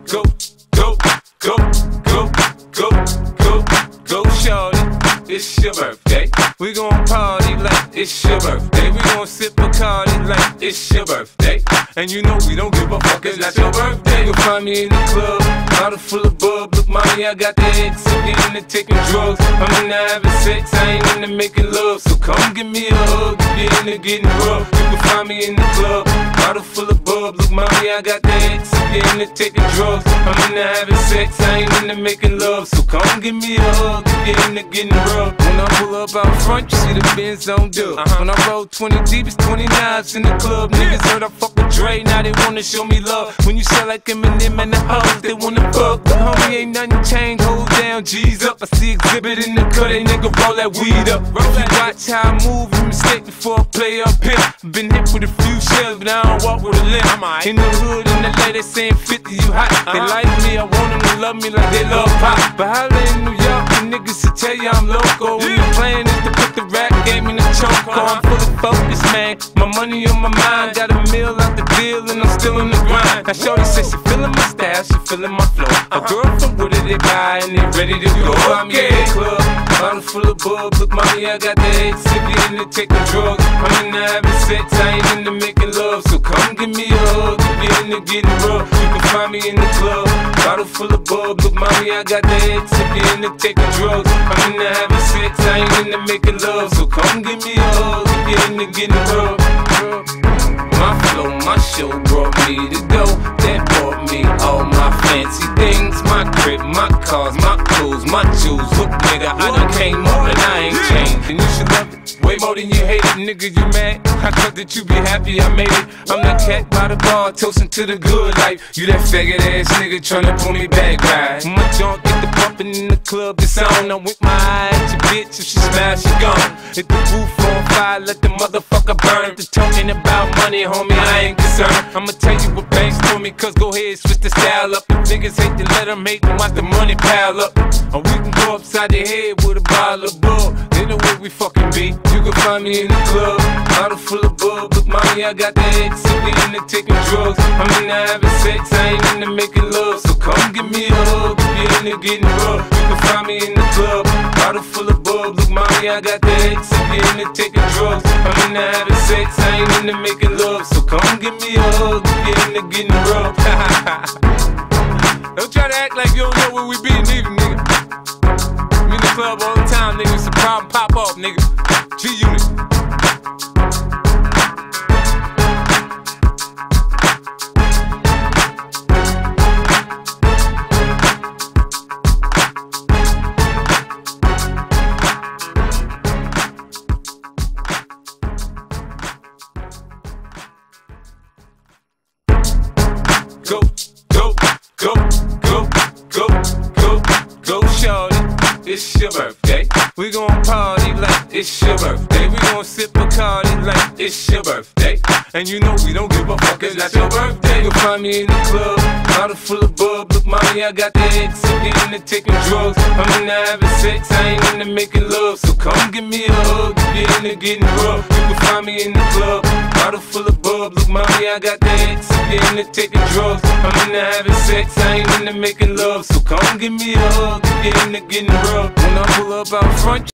Go, go, go, go, go, go, go, shorty. It's your birthday. We gon' party like it's your birthday. We gon' sip Bacardi like it's your birthday. And you know we don't give a fuck, it's not your birthday. You'll find me in the club, bottle full of bub. Look, mommy, I got the X, so get into taking drugs. I'm into having sex, I ain't into making love. So come give me a hug, get into getting rough. You can find me in the club, bottle full of bub. Look, mommy, I got the X, so get into taking drugs. I'm into having sex, I ain't into making love. So come give me a hug, get into getting rough. When I pull up out front, you see the Benz on dub. When I roll 20 deep, it's 29s in the club. Niggas heard I fuck with Dre, now they wanna show me love. When you sell like Eminem and the hoes, they wanna fuck. But homie, ain't nothing changed, hold down, G's up. I see exhibit in the cut, they nigga roll that weed up. If you watch how I move, you mistake before I play up here. Been hit with a few shells, but I don't walk with a limp. In the hood, in the lady saying 50, you hot. They like me, I want them to love me like they love pop. But holla in New York, the niggas will tell you I'm loco. When the plan is to put the rap game in the choke. I'm fully focused, man. My money on my mind, got a meal out the deal, and I'm still in the grind. Now shorty says she feeling my style, she feeling my flow. A girl from Wooded, they buy and they ready to go. I'm in the club, bottle full of bub. Look, mommy, I got the X, if you into taking drugs. I'm into having sex, I ain't into making love. So come give me a hug, if you into getting rough. You can find me in the club, bottle full of bub. Look, mommy, I got the X, if you into taking drugs. I'm into having sex, I ain't into making love. So come give me a hug, if you into getting rough. My flow, my show brought me to go. That brought me all my fancy things. My crib, my cars, my clothes, my jewels. Look, nigga, I done came up and I ain't changed. And you should love it way more than you hate it. Nigga, you mad? I thought that you be happy I made it. I'm that cat by the bar, toasting to the good life. You that faggot ass nigga tryna pull me back, right? My junk get the bumpin' in the club, it's on. I'm with my eye at your bitch, if she smash, she gone. Hit the roof on fire, let the motherfucker burn. If they're talking about money, homie, I ain't concerned. I'ma tell you what banks told me, cause go ahead, switch the style up. If niggas hate to let them hate, then watch the money pile up. Or we can go upside the head with a bottle of bull. They know where we fucking be. You can find me in the club, bottle full of bub. Look, mommy, I got the X, so we into taking drugs. I'm into having sex, I ain't into making love. So come give me a hug, if you're into getting rough. You can find me in the club, bottle full of bub. Look, mommy, I got the X, so we into taking drugs. I'm into having sex, I ain't into making love. So come give me a hug, if you're into getting rough. Don't try to act like you don't know where we be, neither, nigga. I'm in the club all the time, nigga. It's a problem, pop off, nigga. G-Unit. Go, go, go, go, go, go, go, shorty. It's your birthday. We gon' party like it's your birthday. We gon' sip Bacardi like it's your birthday. And you know we don't give a fuck, it's not your birthday. You'll find me in the club, bottle full of bub. Look, mommy, I got the X, so get into taking drugs. I'm into having sex, I ain't into making love. So come give me a hug, if you're into getting rough. You can find me in the club, bottle full of bub. Look, mommy, I got the X, so get into taking drugs. I'm into having sex, I ain't into making love. So come give me a hug, if you're into getting rough. When I pull up out front,